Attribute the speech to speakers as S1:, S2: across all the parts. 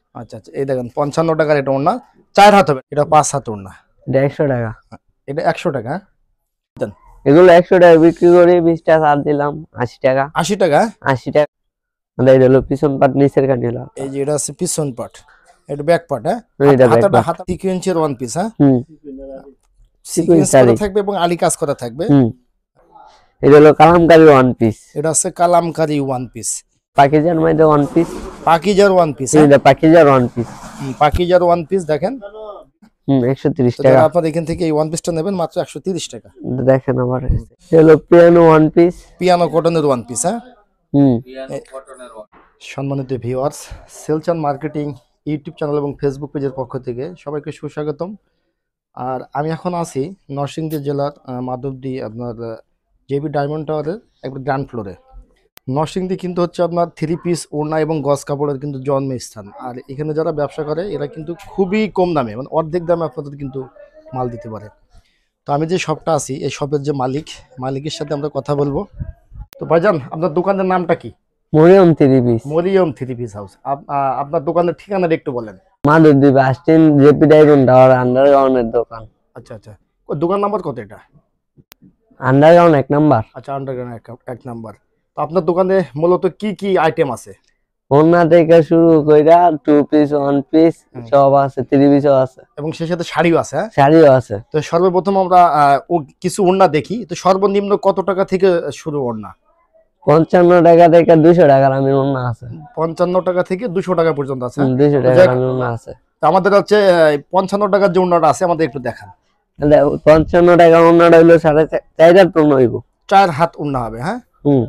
S1: আচ্ছা আচ্ছা, এই দেখেন 55 টাকার এটা ওড়না, 4 হাত হবে, এটা 5 হাত ওড়না।
S2: এটা 100 টাকা।
S1: এটা 100 টাকা। দেন
S2: এগুলো 100 টাকা বিক্রি করি, 20 টাকা ছাড় দিলাম, 80 টাকা।
S1: 80 টাকা।
S2: 80 টাকা। এটা হলো পিছন পাট, নিচের কাটি হলো।
S1: এই যে এটা আছে পিছন পাট, এটা ব্যাক পাট। হ্যাঁ,
S2: এটা ব্যাক
S1: হাতাটা
S2: পাট।
S1: হাতা সিকোয়েন্সের ওয়ান পিস। হ্যাঁ,
S2: সিকোয়েন্স
S1: সিকোয়েন্স করা থাকবে এবং আলি কাজ করা থাকবে।
S2: এটা হলো কালামকারী ওয়ান পিস।
S1: এটা আছে কালামকারী ওয়ান পিস।
S2: পাকিজার মধ্যে ওয়ান পিস।
S1: পাকিজার ওয়ান পিস।
S2: এটা পাকিজার ওয়ান পিস।
S1: পাকিজার ওয়ান পিস দেখেন।
S2: 130
S1: তো
S2: টাকা।
S1: আপনারা এখান থেকে এই ওয়ান পিসটা নেবেন মাত্র 130 টাকা।
S2: দেখেন আমার এটা হলো পিয়ানো ওয়ান পিস।
S1: পিয়ানো কটনের ওয়ান পিস। হ্যাঁ, সম্মানিত ভিউয়ার্স, সেলচান মার্কেটিং ইউটিউব চ্যানেল এবং ফেসবুক পেজের পক্ষ থেকে সবাইকে সুস্বাগতম। আর আমি এখন আছি নরসিংদী জেলার মাধবদী আপনার জেবি ডায়মন্ড টাওয়ারের একবার গ্রাউন্ড ফ্লোরে। নরসিংদী কিন্তু হচ্ছে আপনার 3 পিস ওড়না এবং গজ কাপড়ের কিন্তু জন্মস্থান। আর এখানে যারা ব্যবসা করে এরা কিন্তু খুবই কম দামে, মানে অর্ধেক দামে আপনাদের কিন্তু মাল দিতে পারে। তো আমি যে শপটা আছি, এই শপের যে মালিকের সাথে আমরা কথা বলবো। তো ভাইজান, আপনার দোকানের নামটা কি?
S2: Mariyam 3 piece.
S1: Mariyam 3 piece house. আপনার দোকানের ঠিকানাটা একটু বলেন।
S2: Madhabdi bus stand, JP diamond tower আন্ডারগ্রাউন্ডের দোকান।
S1: আচ্ছা আচ্ছা, ওই দোকান নাম্বার কত এটা?
S2: Underground 1 number.
S1: আচ্ছা, আন্ডারগ্রাউন্ড 1 নাম্বার। তো আপনার দোকানে মূলত কি কি আইটেম আছে?
S2: ওড়না থেকে শুরু কইরা 2 পিস, 1 পিস সব আছে, 3 পিসও আছে
S1: এবং সেই সাথে শাড়িও আছে। হ্যাঁ,
S2: শাড়িও আছে।
S1: তো সর্বপ্রথম আমরা কিছু ওড়না দেখি। তো সর্বনিম্ন কত টাকা থেকে শুরু ওড়না?
S2: 55 টাকা থেকে 200 টাকার আমি ওড়না আছে।
S1: 55 টাকা থেকে 200 টাকা পর্যন্ত আছে।
S2: 200 টাকার আমি ওড়না আছে।
S1: তো আমাদের হচ্ছে 55 টাকার যে ওড়নাটা আছে আমাদের একটু দেখান।
S2: 55 টাকা ওড়নাটা হইলো 4.5 হাত ওড়না হইব।
S1: 4 হাত ওড়না হবে। হ্যাঁ,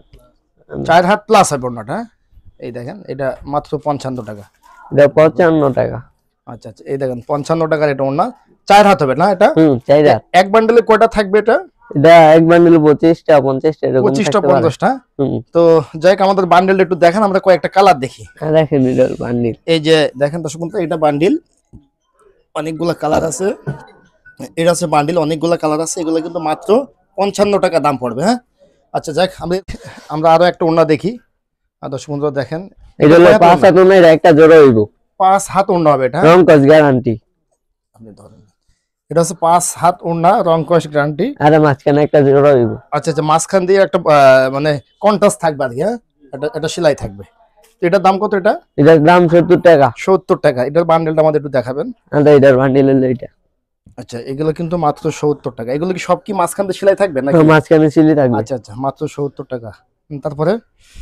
S1: 4 হাত প্লাস হবে ওড়নাটা। এই দেখেন, এটা মাত্র 55 টাকা।
S2: এটা 55 টাকা।
S1: আচ্ছা আচ্ছা, এই দেখেন 55 টাকার এটা ওড়না, 4 হাত হবে না? এটা
S2: 4 হাত।
S1: এক বান্ডেলে কয়টা থাকবে এটা?
S2: এটা এক বান্ডেল 25টা 50টা এরকম
S1: 25টা 50টা। তো যাই হোক, আমাদের বান্ডেলটা একটু দেখেন, আমরা কয়েকটা কালার দেখি।
S2: হ্যাঁ, দেখেন এটা বান্ডেল।
S1: এই যে দেখেন দর্শক বন্ধু, এটা বান্ডেল, অনেকগুলা কালার আছে। এটা আছে বান্ডেল, অনেকগুলা কালার আছে। এগুলো কিন্তু মাত্র 55 টাকা দাম পড়বে। হ্যাঁ, আচ্ছা যাক, আমরা আরো একটা ওড়না দেখি। আর দর্শক বন্ধুরা দেখেন,
S2: এটা হলো 5 হাত ওড়না, এর একটা জোড়া হইব।
S1: 5 হাত ওড়না হবে এটা।
S2: রং কস গ্যারান্টি।
S1: আপনি ধরেন, এটা হচ্ছে 5 হাত ওড়না, রং কস গ্যারান্টি।
S2: আরে মাঝখানে একটা জোড়া হইব।
S1: আচ্ছা আচ্ছা, মাঝখান দিয়ে একটা মানে কন্ট্রাস্ট থাকবে আর কি। হ্যাঁ, এটা সেলাই থাকবে। তো এটার দাম কত?
S2: এটার দাম 70 টাকা।
S1: 70 টাকা। এটার বান্ডেলটা আমাদের একটু দেখাবেন।
S2: আচ্ছা, এটার বান্ডেল হলো এটা।
S1: আচ্ছা, এগুলো কিন্তু মাত্র 70 টাকা। এগুলো কি সব কি মাঝখান দিয়ে সেলাই থাকবে নাকি?
S2: মাঝখানে সিলি থাকবে।
S1: আচ্ছা আচ্ছা, মাত্র 70 টাকা। তারপরে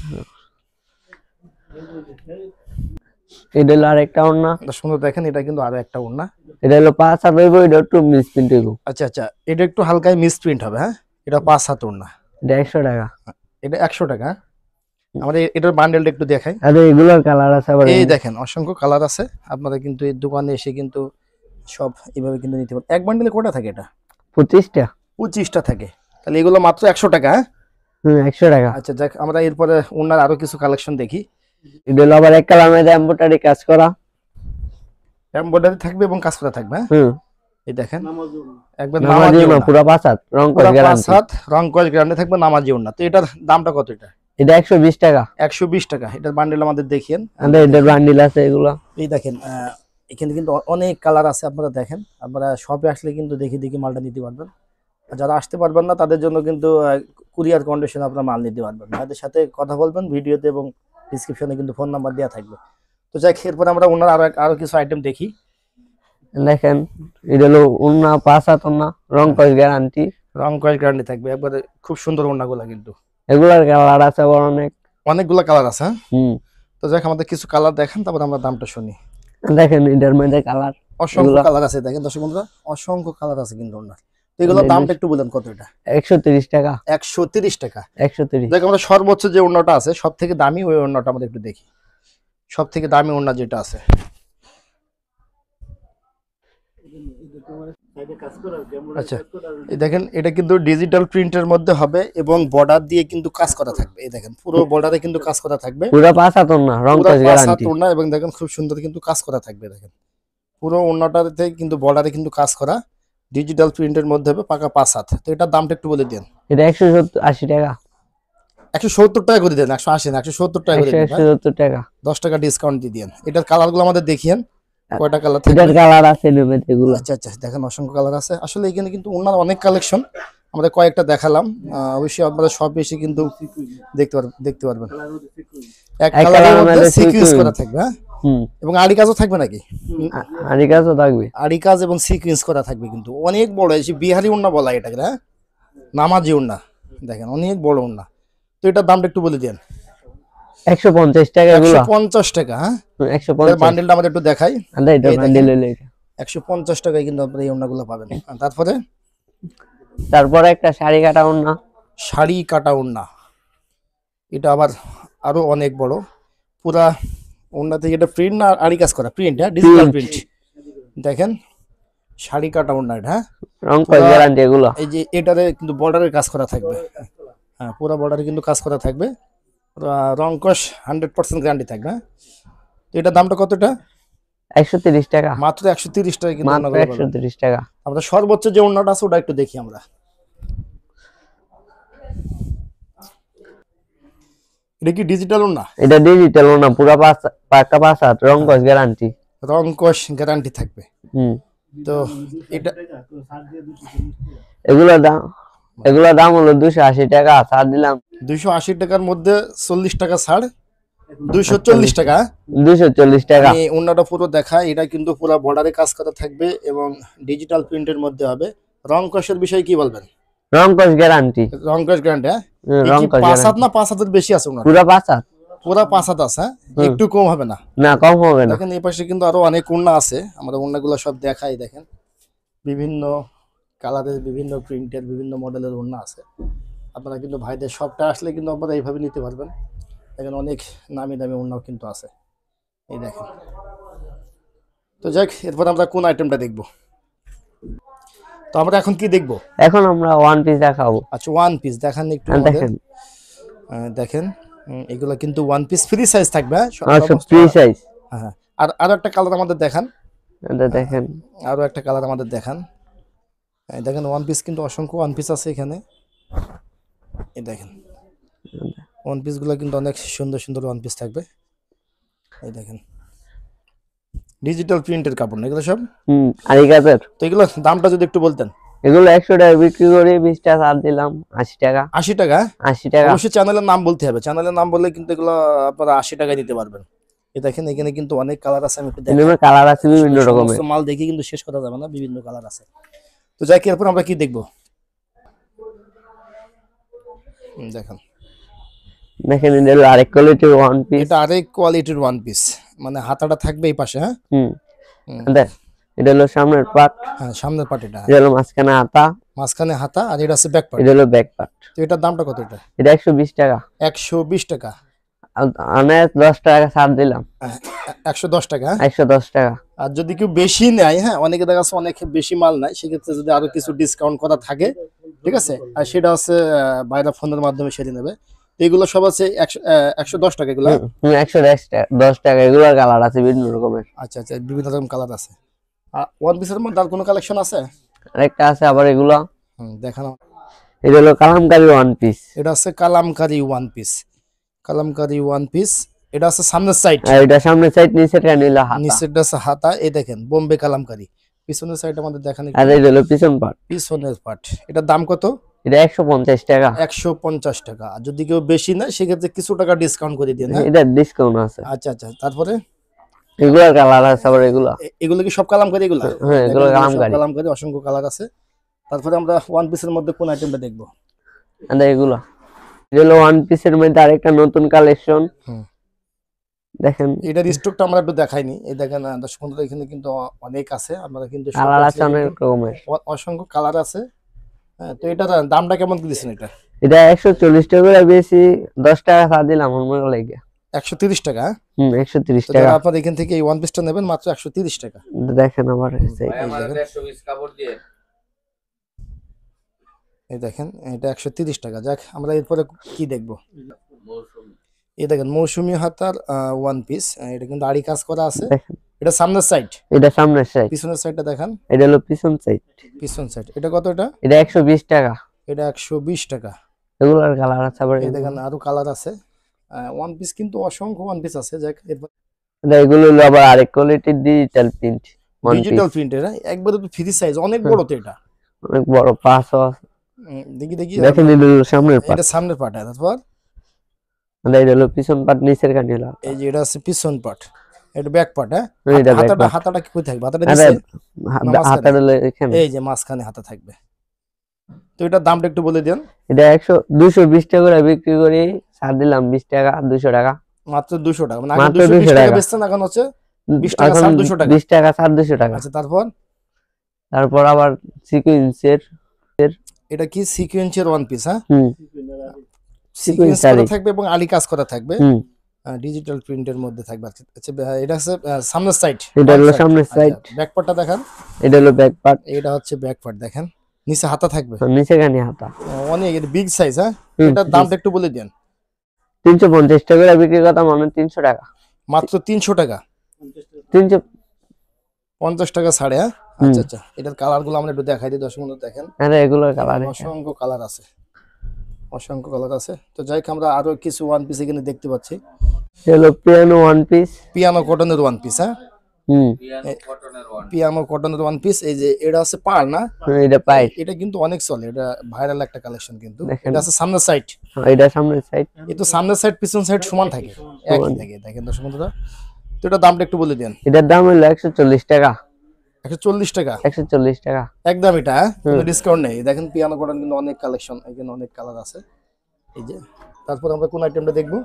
S2: এটা হলো আরেকটা ওড়না।
S1: সুন্দর দেখেন, এটা কিন্তু আরো একটা ওড়না।
S2: এটা হলো 5 হাত হইব, এটা একটু মিস প্রিন্ট হইব।
S1: আচ্ছা আচ্ছা, এটা একটু হালকা মিস প্রিন্ট হবে। হ্যাঁ, এটা 5 হাত ওড়না।
S2: এটা 100 টাকা।
S1: এটা 100 টাকা। আমাদের এটার বান্ডেলটা একটু দেখাই।
S2: আরে এগুলোর কালার আছে আবার।
S1: এই দেখেন, অসংখ্য কালার আছে। আপনারা কিন্তু এই দোকানে এসে কিন্তু সব এইভাবে কিন্তু নিতে পারেন। এক বান্ডেলে কয়টা থাকে এটা?
S2: 25টা।
S1: 25টা থাকে। তাহলে এগুলো মাত্র 100 টাকা। হ্যাঁ,
S2: 100 টাকা।
S1: আচ্ছা যাক, আমরা এরপরে ওনার আরো কিছু কালেকশন দেখি।
S2: এটা হলো আবার এক কালামের এমব্রয়ডারি কাজ করা।
S1: এমব্রয়ডারি থাকবে এবং কাজ করা থাকবে। এই দেখেন, একবার
S2: নামাজি ওড়না, পুরো 5 হাত রং কস গ্যারান্টি।
S1: 5 হাত রং কস গ্যারান্টি থাকবে, নামাজি ওড়না। তো এটার দামটা কত?
S2: এটা 120 টাকা।
S1: 120 টাকা। এটার বান্ডেল আমাদের দেখিয়েন।
S2: আরে এটার বান্ডেল আছে এগুলো।
S1: এই দেখেন, এখানে কিন্তু অনেক কালার আছে। আপনারা দেখেন, আপনারা শপে আসলে কিন্তু দেখি মালটা নিতে পারবেন। আর যারা আসতে পারবেন না তাদের জন্য কিন্তু কুরিয়ার কন্ডিশন আপনারা মাল নিতে পারবেন। তাদের সাথে কথা বলবেন ভিডিওতে, এবং ডিসক্রিপশনে কিন্তু ফোন নাম্বার দেওয়া থাকবে। তো যাই, এরপরে আমরা ওনার আরো কিছু আইটেম দেখি।
S2: দেখেন, এটা হলো ওড়না 5 হাত ওড়না, রং কস গ্যারান্টি।
S1: রং কস গ্যারান্টি থাকবে। একবারে খুব সুন্দর ওড়নাগুলো কিন্তু।
S2: এগুলার কালার আছে আবার
S1: অনেকগুলো কালার আছে। তো যাই, আমাদের কিছু কালার দেখেন, তারপর আমরা দামটা শুনি।
S2: দেখেন, এটার মধ্যে কালার
S1: অসংখ্য কালার আছে। দেখেন দর্শক বন্ধুরা, অসংখ্য কালার আছে কিন্তু ওনার। তো এগুলোর দামটা একটু বলেন কত? এটা
S2: 130 টাকা।
S1: 130 টাকা।
S2: 130।
S1: দেখ, আমরা সর্বোচ্চ যে ওড়নাটা আছে সব থেকে দামি, ওই ওড়নাটা আমাদের একটু দেখি। সব থেকে দামি ওড়না যেটা আছে, আচ্ছা এই দেখেন, এটা কিন্তু ডিজিটাল প্রিন্টের মধ্যে হবে এবং বর্ডার দিয়ে কিন্তু কাজ করা থাকবে। এই দেখেন, পুরো বর্ডারে কিন্তু কাজ করা থাকবে।
S2: পুরো 5 হাত ওড়না, রং কস গ্যারান্টি
S1: ওড়না। এবং দেখেন খুব সুন্দর কিন্তু কাজ করা থাকবে। দেখেন, পুরো ওড়নাটাতে কিন্তু বর্ডারে কিন্তু কাজ করা, ডিজিটাল প্রিন্টের মধ্যে হবে, পাকা 5 হাত। তো এটার দামটা একটু বলে দেন।
S2: এটা 180 টাকা।
S1: 170 টাকা করে দেন, 180 না 170 টাকা করে দেন,
S2: 170 টাকা।
S1: 10 টাকা ডিসকাউন্ট দিয়ে দেন। এটার কালারগুলো আমাদের দেখিয়েন, কয়টা কালার
S2: এটার
S1: থাকবে?
S2: কালার আছে নেবে এগুলো।
S1: আচ্ছা আচ্ছা, দেখেন অসংখ্য কালার আছে। আসলে এখানে কিন্তু ওনার অনেক কালেকশন, আমরা কয়েকটা দেখালাম। অবশ্যই আপনারা সব বেশি কিন্তু দেখতে পারবেন। এক
S2: এক
S1: কালারের
S2: কালারের
S1: মধ্যে
S2: মধ্যে
S1: সিকুয়েন্স
S2: sequence।
S1: করা থাকবে, হ্যাঁ,
S2: হুম,
S1: এবং আড়ি কাজও থাকবে নাকি?
S2: আরি কাজও থাকবে।
S1: আড়ি কাজ এবং সিকুয়েন্স করা থাকবে, কিন্তু অনেক বড়, এই যে বিহারি ওড়না বলা এটাকে, হ্যাঁ, নামাজি ওড়না, দেখেন অনেক বড় ওড়না। তো এটার দামটা একটু বলে দেন।
S2: 150 টাকা এগুলো।
S1: 150 টাকা, হ্যাঁ।
S2: 150।
S1: বান্ডেলটা আমাদের একটু দেখাই।
S2: আদা এটা
S1: এই দেখেন,
S2: বান্ডিল হইলো এটা।
S1: 150 টাকায় কিন্তু আপনারা এই ওড়নাগুলো পাবেন। আর তারপরে
S2: তারপরে একটা শাড়ি কাটা ওড়না।
S1: শাড়ি কাটা ওড়না, এটা আবার আরো অনেক বড়, পুরা ওড়না থেকে এটা প্রিন্ট না আড়ি কাজ করা? প্রিন্ট, হ্যাঁ, ডিজিটাল প্রিন্ট। দেখেন শাড়ি কাটা ওড়না এটা, হ্যাঁ।
S2: রং কস গ্যারান্টি এগুলো।
S1: এই যে এটারে কিন্তু বর্ডারের কাজ করা থাকবে, হ্যাঁ, পুরো বর্ডারে কিন্তু কাজ করা থাকবে, রং কস 100% গ্যারান্টি থাকবে, হ্যাঁ। তো এটার দামটা কতটা?
S2: 130 টাকা।
S1: মাত্র 130 টাকা কিন্তু
S2: মাত্র
S1: ওড়নাগুলো পাবেন।
S2: 130 টাকা।
S1: আমরা সর্বোচ্চ যে ওড়নাটা আছে ওটা একটু দেখি আমরা। এটা কি ডিজিটাল ওড়না?
S2: এটা ডিজিটাল ওড়না, পুরো পাকা পাঁচ হাত, রং কস গ্যারান্টি।
S1: রং কস গ্যারান্টি থাকবে।
S2: হুম,
S1: তো এটা
S2: এগুলোর দাম হলো 280 টাকা, ছাড় দিলাম
S1: 280 টাকার মধ্যে 40 টাকা ছাড়, 240 টাকা।
S2: 240 টাকা।
S1: আমি ওড়নাটা পুরো দেখা, এটা কিন্তু পুরো বর্ডারে কাজ করা থাকবে এবং ডিজিটাল প্রিন্টের মধ্যে হবে। রং কসের বিষয়ে কি বলবেন?
S2: রং কস গ্যারান্টি।
S1: রং কস গ্যারান্টি, হ্যাঁ।
S2: রং কস
S1: 5 হাত
S2: গ্যারান্টি।
S1: না 5 হাতের বেশি আছে ওনার?
S2: পুরো পাঁচ হাত।
S1: পুরো 5 হাত আছে, হ্যাঁ, একটু কম হবে না?
S2: না, কম হবে না।
S1: দেখেন এই পাশে কিন্তু আরো অনেক ওড়না আছে, আমরা ওড়নাগুলো সব দেখাই। দেখেন বিভিন্ন কালারের, বিভিন্ন প্রিন্টের, বিভিন্ন মডেলের ওড়না আছে। আপনারা কিন্তু ভাইদের শপটা আসলে কিন্তু আপনারা এইভাবে নিতে পারবেন। দেখেন অনেক নামি দামি ওড়নাও কিন্তু আছে, এই দেখেন। তো যাক, এরপর আমরা কোন আইটেমটা দেখব? তো আমরা এখন কি দেখব?
S2: এখন আমরা ওয়ান পিস দেখাবো।
S1: আচ্ছা, ওয়ান পিস দেখান একটু আমাদের।
S2: দেখেন
S1: দেখেন এগুলো কিন্তু ওয়ান পিস ফ্রি সাইজ থাকবে, হ্যাঁ,
S2: সব ফ্রি সাইজ।
S1: হ্যাঁ। আর আরো একটা কালার আমাদের দেখান,
S2: এটা দেখেন।
S1: আরো একটা কালার আমাদের দেখান। দেখেন ওয়ান পিস কিন্তু অসংখ্য ওয়ান পিস আছে এখানে, এই দেখেন ওয়ান পিস গুলো কিন্তু অনেক সুন্দর সুন্দর ওয়ান পিস থাকবে, এই দেখেন ডিজিটাল প্রিন্টের কাপড় না এগুলো সব।
S2: আরি কাজের।
S1: তো এগুলো দামটা যদি একটু বলতেন।
S2: এগুলো 100 টাকা বিক্রি করে 20 টাকা ছাড় দিলাম, 80 টাকা।
S1: 80 টাকা?
S2: 80 টাকা।
S1: অবশ্যই চ্যানেলের নাম বলতে হবে, চ্যানেলের নাম বললে কিন্তু এগুলো আপনারা 80 টাকায় নিতে পারবেন। এই দেখেন এখানে কিন্তু অনেক কালার আছে, আমি একটু দেখাই।
S2: এখানে কালার আছে বিভিন্ন রকমের।
S1: সমস্ত মাল দেখে কিন্তু শেষ করা যাবে না, বিভিন্ন কালার আছে। তো যাই, এরপর আমরা কি দেখবো? দেখেন
S2: এটা হলো আরেক কোয়ালিটির ওয়ান পিস।
S1: এটা আরেক কোয়ালিটির ওয়ান পিস, মানে হাতাটা থাকবে এই পাশে, হ্যাঁ।
S2: দেখ, এটা হলো সামনের পার্ট।
S1: হ্যাঁ, সামনের পার্ট এটা,
S2: এটা হলো মাঝখানে হাতা।
S1: মাঝখানে হাতা, আর এটা আছে ব্যাক পার্ট।
S2: এটা হলো ব্যাক পার্ট।
S1: তো এটার দামটা কত?
S2: এটা 120 টাকা।
S1: 120 টাকা।
S2: আমি 10 টাকা ছাড় দিলাম।
S1: 110 টাকা।
S2: 110 টাকা।
S1: আর যদি কেউ বেশি নেয়, হ্যাঁ, অনেকে দেখা যাচ্ছে অনেক বেশি মাল নেয়, সেক্ষেত্রে যদি আরো কিছু ডিসকাউন্ট করা থাকে, ঠিক আছে, আর সেটা হচ্ছে বাইরে ফোনের মাধ্যমে সেরে নেবে। এগুলো সব আছে 110 টাকা এগুলো।
S2: 110 টাকা। এগুলোর কালার আছে বিভিন্ন রকমের।
S1: আচ্ছা আচ্ছা, বিভিন্ন রকম কালার আছে। ওয়ান পিসের মধ্যে আর কোনো কালেকশন আছে?
S2: আরেকটা আছে আবার এগুলো।
S1: দেখানো।
S2: এটা হলো কালামকারী ওয়ান পিস।
S1: এটা আছে Kalamkari one piece. Kalamkari one piece, এটা আছে সামনের সাইড,
S2: আর এটা সামনের সাইড, নিচেরটা নিলা হাতা।
S1: নিচেরটা আছে হাতা, এই দেখেন বোম্বে কালামকারী। পিছনের সাইড আমাদের দেখান একটু।
S2: আর এটা হলো পিছন পার্ট।
S1: পিছনের পার্ট, এটার দাম কত?
S2: এটা 150 টাকা।
S1: 150 টাকা। আর যদি কেউ বেশি নেয় সেক্ষেত্রে কিছু টাকা ডিসকাউন্ট করে দিয়ে না?
S2: এটা ডিসকাউন্ট আছে।
S1: আচ্ছা আচ্ছা, তারপরে
S2: এগুলোর কালার আছে আবার এগুলো।
S1: এগুলো কি সব কালামকারী? এগুলো
S2: হ্যাঁ, এগুলো কালামকারী।
S1: কালামকারী, অসংখ্য কালার আছে। তারপরে আমরা ওয়ান পিসের মধ্যে কোন আইটেমটা দেখবো?
S2: আর এগুলো এটা হলো ওয়ান পিসের মধ্যে আরেকটা নতুন কালেকশন। দেখেন
S1: এটার স্টকটা আমরা একটু দেখাইনি, এই দেখেন দর্শক বন্ধুরা, এখানে কিন্তু অনেক আছে, আপনারা কিন্তু
S2: কালার আছে অনেক রকমের,
S1: অসংখ্য কালার আছে। হ্যাঁ, তো এটার দামটা কেমন দিচ্ছেন?
S2: এটা 140 টাকা বেশি, 10 টাকা ছাড় দিলাম আমার লাগে।
S1: 130 টাকা।
S2: 130 টাকা।
S1: আপনারা এখান থেকে এই ওয়ান পিসটা নেবেন মাত্র 130 টাকা।
S2: দেখেন আবার
S1: এই দেখেন এটা 130 টাকা। যাক, আমরা এরপরে কি দেখবো? এই দেখেন মৌসুমী হাতার ওয়ান পিস, এটা কিন্তু আড়ি কাজ করা আছে। এটা সামনের সাইড,
S2: এটা সামনের সাইড।
S1: পিছনের সাইডটা দেখান।
S2: এটা হলো পিছন সাইড।
S1: পিছন সাইড, এটা কত? এটা
S2: 120 টাকা।
S1: এটা 120 টাকা।
S2: এগুলোর কালার আছে আবার
S1: এই দেখেন আরো কালার আছে। ওয়ান পিস কিন্তু অসংখ্য ওয়ান পিস আছে। যাক, এরপর
S2: এগুলো হলো আবার আরেক কোয়ালিটির digital print one piece,
S1: digital প্রিন্টের একবারে তো ফ্রি সাইজ, অনেক বড় তো এটা।
S2: অনেক বড় পাঁচও আছে।
S1: দেখি দেখি,
S2: দেখেন এটা হলো সামনের পাট,
S1: এটা সামনের পার্ট। তারপর
S2: এটা হলো পিছন পাট, নিচের কানি হলো
S1: এই যে এটা আছে পিছন পার্ট, এটা ব্যাক পার্ট।
S2: এটা back
S1: হাতাটা
S2: part।
S1: হাতাটা কি কই থাকবে? হাতাটা
S2: আরে
S1: দিছে না
S2: হাতার
S1: মাঝখানে?
S2: হলো এখানে।
S1: এই যে মাঝখানে হাতা থাকবে। তো এটার দামটা একটু বলে দেন।
S2: এটা 220 টাকা করে বিক্রি করি, ছাড় দিলাম 20 টাকা, 200 টাকা,
S1: মাত্র 200 টাকা, মানে আগে
S2: মাত্র
S1: 220
S2: 200
S1: টাকা
S2: টাকা।
S1: বেচতেন, এখন হচ্ছে 20 টাকা
S2: এখন
S1: ছাড় 200 টাকা।
S2: 20 টাকা ছাড় 200 টাকা।
S1: আচ্ছা, তারপর
S2: তারপর আবার সিকুয়েন্সের,
S1: এটা কি সিকোয়েন্সের ওয়ান পিস? সিকোয়েন্স
S2: সিকুয়েন্স
S1: করা
S2: আরি,
S1: থাকবে এবং আলি কাজ করা থাকবে, ডিজিটাল প্রিন্টের মধ্যে থাকবে। আচ্ছা, এটা হচ্ছে সামনের সাইড।
S2: এটা হলো সামনের সাইড,
S1: ব্যাক পার্টটা দেখান।
S2: এটা হলো ব্যাক পার্ট,
S1: এটা হচ্ছে ব্যাক পার্ট, দেখেন নিচে হাতা থাকবে।
S2: নিচে কানি হাতা।
S1: অনেক বিগ সাইজ।
S2: হুম,
S1: এটার দামটা একটু বলে দেন।
S2: 350 টাকা করে বিক্রি করতাম, মানে 300 টাকা,
S1: মাত্র 300 টাকা,
S2: 350
S1: টাকা ছাড়ে। আচ্ছা আচ্ছা, এটার কালার গুলো আমরা একটু দেখাই দিই দর্শক বন্ধু, দেখেন
S2: আরে এগুলোর কালার
S1: অসংখ্য কালার আছে, অসংখ্য কালার আছে। তো যাই হোক, আমরা আরো কিছু ওয়ান পিস এখানে দেখতে পাচ্ছি।
S2: হলো পিয়ানো ওয়ান পিস,
S1: পিয়ানো কটনের ওয়ান পিস।
S2: হুম,
S1: পিয়ানো কটনের ওয়ান পিস। এই যে এটা আছে পার না,
S2: এটা পাইট,
S1: এটা কিন্তু অনেক চলে, এটা ভাইরাল একটা কালেকশন কিন্তু।
S2: দেখেন।
S1: এটা আছে সামনের সাইড,
S2: এটা সামনের সাইড,
S1: এই তো সামনের সাইড পিছন সাইড সমান থাকে, একই থাকে। দেখেন দর্শক বন্ধুরা, তো এটার দামটা একটু বলে দেন।
S2: এটার দাম হলো 140 টাকা,
S1: 140 টাকা
S2: 140 টাকা
S1: একদম। এটা কোনো ডিসকাউন্ট নেই। দেখেন পিয়ানো কটন কিন্তু অনেক কালেকশন, এখানে অনেক কালার আছে। এই যে, তারপর আমরা কোন আইটেমটা দেখবো?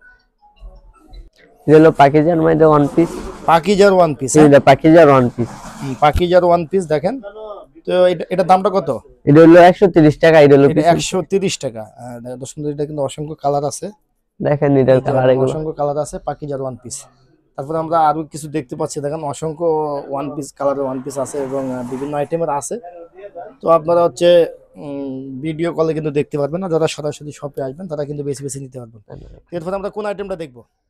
S2: এটা হলো পাকিজার মধ্যে ওয়ান পিস,
S1: পাকিজার ওয়ান পিস।
S2: এটা পাকিজার ওয়ান পিস,
S1: পাকিজার ওয়ান পিস দেখেন। তো এটার দামটা কত?
S2: এটা হলো 130 টাকা, এটা হলো
S1: এটা 130 টাকা। দর্শক বন্ধু, এটা কিন্তু অসংখ্য কালার আছে,
S2: দেখেন এটার কালার, এগুলো
S1: অসংখ্য কালার আছে পাকিজার ওয়ান পিস। তারপরে আমরা আরো কিছু দেখতে পাচ্ছি, দেখেন অসংখ্য ওয়ান পিস কালারের ওয়ান পিস আছে এবং বিভিন্ন আইটেমের আছে। তো আপনারা হচ্ছে ভিডিও কলে কিন্তু দেখতে পারবেন না, যারা সরাসরি শপে আসবেন তারা কিন্তু বেশি বেশি নিতে পারবেন। এরপর আমরা কোন আইটেমটা দেখবো?